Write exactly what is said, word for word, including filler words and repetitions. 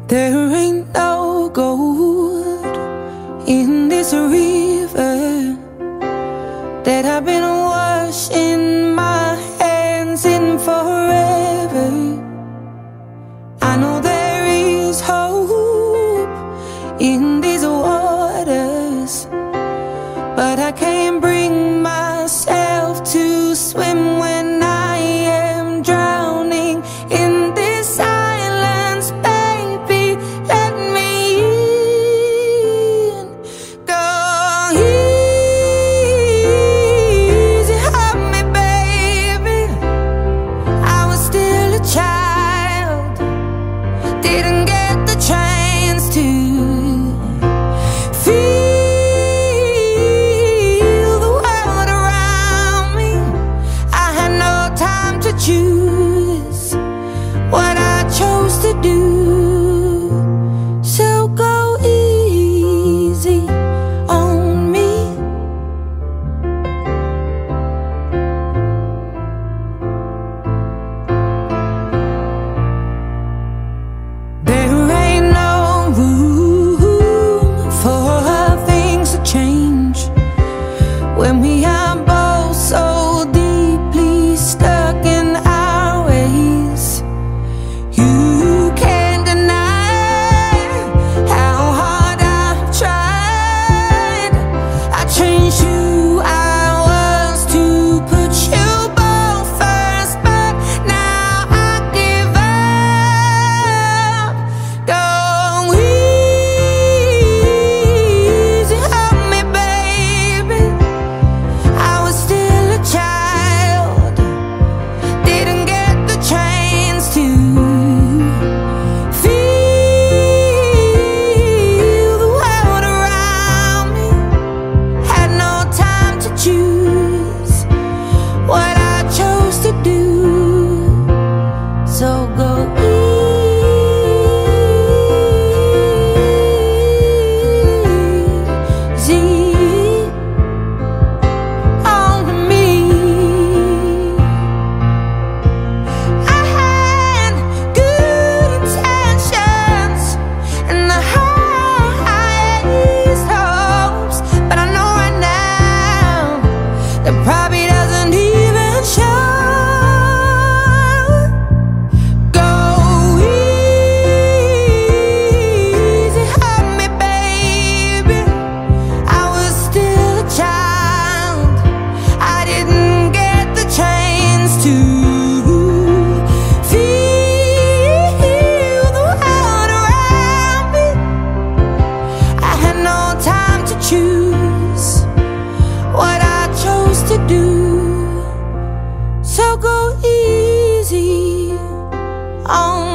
There ain't no gold in this river that I've been washing my hands in forever. I know there is hope in these waters, but I can't bring myself to swim when I am drowning in this silence. Baby, let me in. Go easy on me, baby. I was still a child, didn't get the chance to feel the world around me. I had no time to choose what I chose to do. So go easy on me. There ain't no room for things to change when we are both so deeply stuck in our ways. You can't deny how hard I've tried. I changed who I was to put you both first, but now I give up. Go easy on me, baby. I was still a child, didn't get the chance to feel the world around me. Had no time to choose what I chose to do. So go easy on me. I had good intentions and the highest hopes, but I know right now that probably doesn't even show. Go easy on me, baby. I was still a child, I didn't get the chance to feel the world around me. I had no time to choose what I chose to do. So go easy on